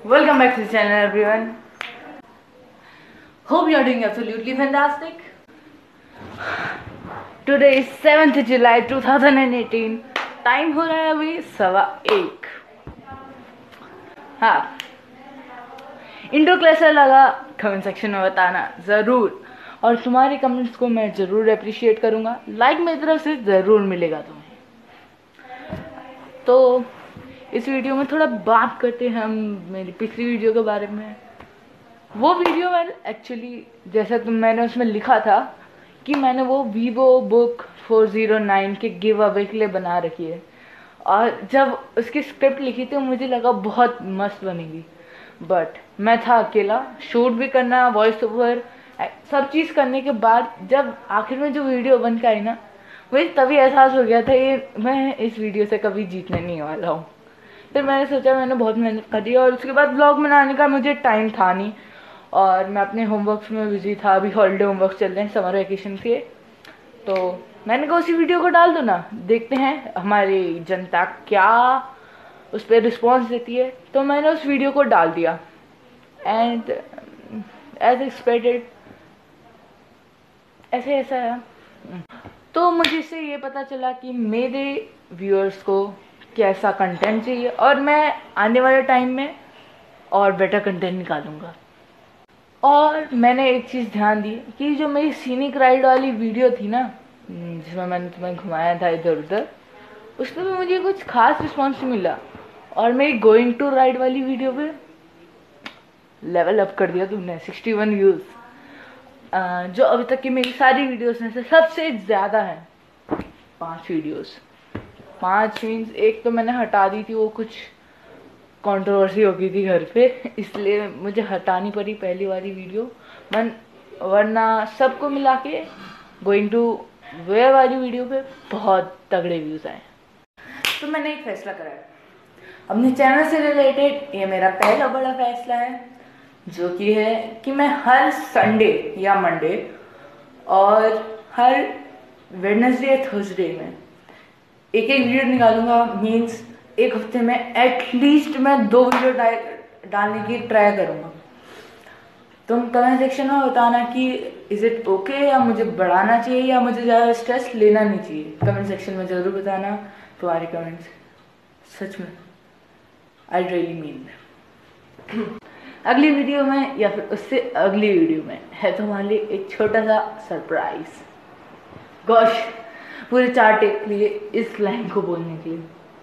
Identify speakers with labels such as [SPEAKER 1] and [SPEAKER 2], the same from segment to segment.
[SPEAKER 1] Welcome back to the channel, everyone. Hope you are doing absolutely fantastic. Today is 7th July 2018. Time हो रहा है अभी 1:15. हाँ, intro कैसा लगा कमेंट सेक्शन में बताना ज़रूर, और तुम्हारे कमेंट्स को मैं ज़रूर अप्रिशिएट करूँगा. लाइक मेरी तरफ से ज़रूर मिलेगा तुम्हें. तो इस वीडियो में थोड़ा बात करते हैं हम मेरी पिछली वीडियो के बारे में. वो वीडियो मैंने एक्चुअली जैसा मैंने उसमें लिखा था कि मैंने वो वीवो बुक 409 के गिव अवे के लिए बना रखी है, और जब उसकी स्क्रिप्ट लिखी थी मुझे लगा बहुत मस्त बनेगी. बट मैं था अकेला, शूट भी करना, वॉइस ओवर सब चीज़ करने के बाद जब आखिर में जो वीडियो बन के आई ना, मुझे तभी एहसास हो गया था ये मैं इस वीडियो से कभी जीतने नहीं वाला हूँ. फिर मैंने सोचा, मैंने बहुत मेहनत करी और उसके बाद ब्लॉग बनाने का मुझे टाइम था नहीं, और मैं अपने होमवर्क्स में बिजी था. अभी हॉलीडे होमवर्क चल रहे हैं समर वेकेशन के, तो मैंने कहा उसी वीडियो को डाल दो ना, देखते हैं हमारी जनता क्या उस पर रिस्पॉन्स देती है. तो मैंने उस वीडियो को डाल दिया एंड एज एक्सपेक्टेड ऐसा है. तो मुझे इससे ये पता चला कि मेरे व्यूअर्स को कैसा कंटेंट चाहिए, और मैं आने वाले टाइम में और बेटर कंटेंट निकालूंगा. और मैंने एक चीज़ ध्यान दी कि जो मेरी सीनिक राइड वाली वीडियो थी ना, जिसमें मैंने तुम्हें घुमाया था इधर उधर, उस पर भी मुझे कुछ खास रिस्पॉन्स नहीं मिला. और मेरी गोइंग टू राइड वाली वीडियो पे लेवल अप कर दिया तुमने, 61 व्यूज़, जो अभी तक की मेरी सारी वीडियोस में से सबसे ज़्यादा है. 5 वीडियोस, 5 मीन्स एक तो मैंने हटा दी थी, वो कुछ कंट्रोवर्सी हो गई थी घर पे, इसलिए मुझे हटानी पड़ी पहली वाली वीडियो. वरना सबको मिला के गोइंग टू वेयर वाली वीडियो पे बहुत तगड़े व्यूज़ आए. तो मैंने एक फैसला करा है अपने चैनल से रिलेटेड. ये मेरा पहला बड़ा फैसला है, जो कि है कि मैं हर संडे या मंडे और हर वेडनेसडे या थर्सडे में एक वीडियो निकालूंगा. मीन्स एक हफ्ते में एटलीस्ट मैं 2 वीडियो डालने की ट्राई करूँगा. तुम कमेंट सेक्शन में बताना कि इज़ इट ओके, या मुझे बढ़ाना चाहिए, या मुझे ज़्यादा स्ट्रेस लेना नहीं चाहिए. कमेंट सेक्शन में ज़रूर बताना. तुम्हारे कमेंट्स सच में आई रियली मीन. अगली वीडियो में या फिर उससे अगली वीडियो में है तुम्हारे लिए एक छोटा सा सरप्राइज. गॉश, पूरे 4 टेक के लिए इस लाइन को बोलने के लिए.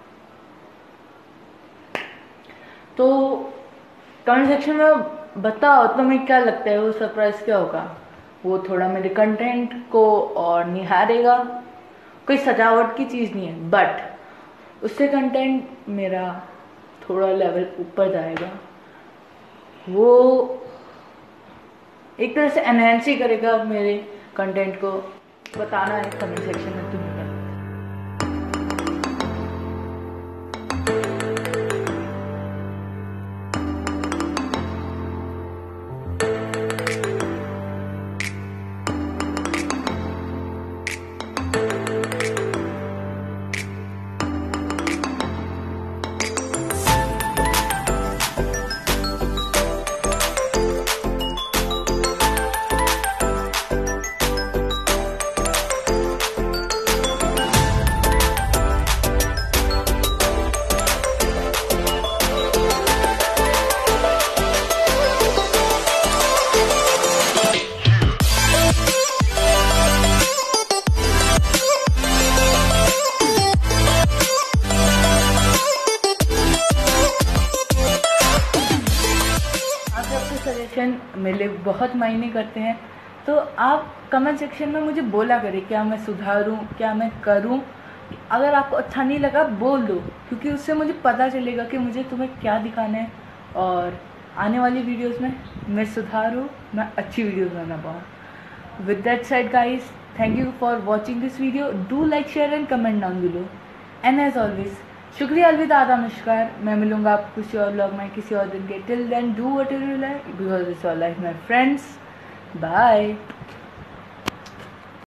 [SPEAKER 1] तो कमेंट सेक्शन में बताओ तुम्हें क्या लगता है वो सरप्राइज क्या होगा. वो थोड़ा मेरे कंटेंट को और निहारेगा. कोई सजावट की चीज़ नहीं है, बट उससे कंटेंट मेरा थोड़ा लेवल ऊपर जाएगा. वो एक तरह से एनहेंस ही करेगा मेरे कंटेंट को. बताना है कमेंट सेक्शन में तुम्हें. सजेशन मेरे लिए बहुत मायने करते हैं. तो आप कमेंट सेक्शन में मुझे बोला करें क्या मैं सुधारूं, क्या मैं करूं. अगर आपको अच्छा नहीं लगा बोल दो, क्योंकि उससे मुझे पता चलेगा कि मुझे तुम्हें क्या दिखाना है, और आने वाली वीडियोस में मैं सुधारूं, मैं अच्छी वीडियोस बना पाऊँ. With that said guys, thank you for watching this video. Do like, share and comment down below. And as always शुक्रिया, अलविदा, आदा, नमस्कार. मैं मिलूंगा आपको किसी और व्लॉग में किसी और दिन के. Till then do what you like, because it's all life my friends. Bye.